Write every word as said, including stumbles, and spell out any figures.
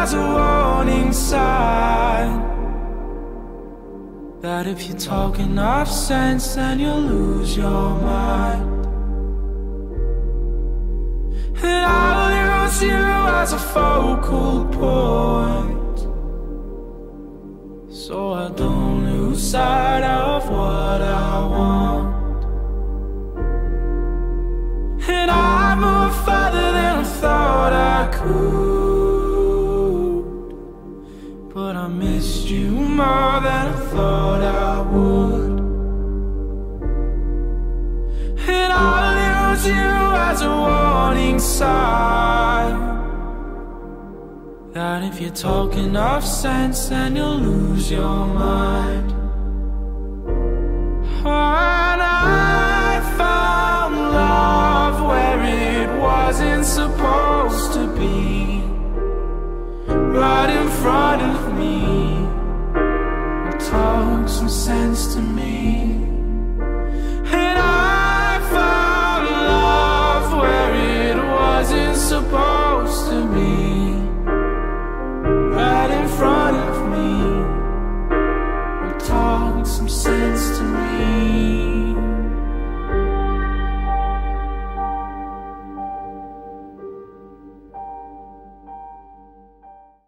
as a warning sign that if you talk enough sense, then you'll lose your mind. And I'll use you as a focal point, so I don't lose sight of what I want. And I moved farther than I thought I could, but I missed you more than I thought I would. And I'll use you as a warning sign that if you talk enough sense, then you'll lose your mind. And I found love where it wasn't supposed to be, right in front of me. Talk some sense to me. And I found love where it wasn't supposed to be, right in front of me. Talk some sense to me.